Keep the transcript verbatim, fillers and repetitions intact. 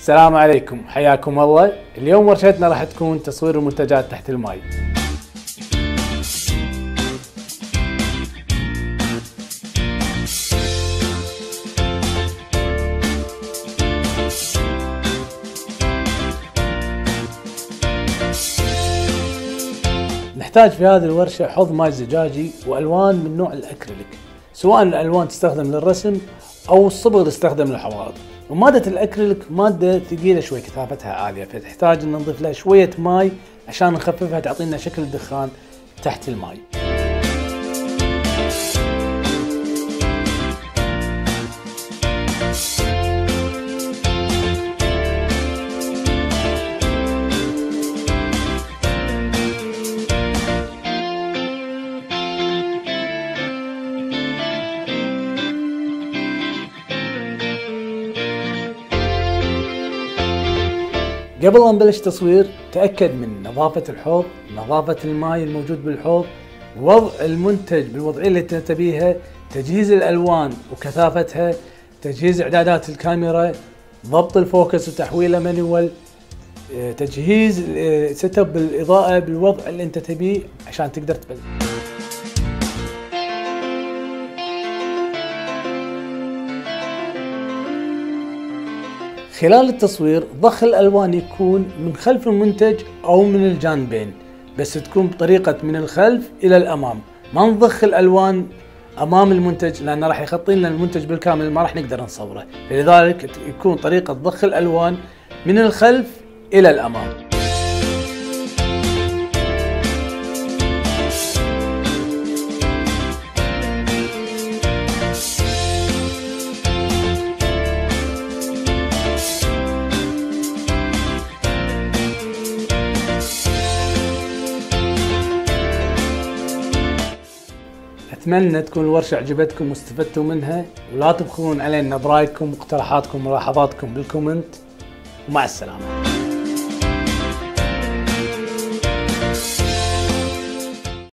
السلام عليكم، حياكم الله. اليوم ورشتنا راح تكون تصوير المنتجات تحت الماء. نحتاج في هذه الورشة حوض ماء زجاجي وألوان من نوع الأكريليك، سواء الألوان تستخدم للرسم أو الصبغ تستخدم للحوائط. ومادة الأكريليك مادة ثقيلة شوي، كثافتها عالية، فتحتاج أن نضيف لها شوية ماء عشان نخففها تعطينا شكل دخان تحت الماء. قبل أن نبلش تصوير تأكد من نظافة الحوض، نظافة الماء الموجود بالحوض، وضع المنتج بالوضعية اللي تبيها، تجهيز الألوان وكثافتها، تجهيز إعدادات الكاميرا، ضبط الفوكس وتحويله مانيوال، تجهيز سيت اب بالإضاءة بالوضع اللي أنت تبيه عشان تقدر تبلش. خلال التصوير ضخ الألوان يكون من خلف المنتج أو من الجانبين، بس تكون بطريقة من الخلف إلى الأمام، ما نضخ الألوان أمام المنتج لأنه راح يخطي لنا المنتج بالكامل، ما راح نقدر نصوره، لذلك يكون طريقة ضخ الألوان من الخلف إلى الأمام. أتمنى تكون الورشة عجبتكم واستفدتوا منها، ولا تبخلون علينا برايكم واقتراحاتكم وملاحظاتكم بالكومنت، ومع السلامة.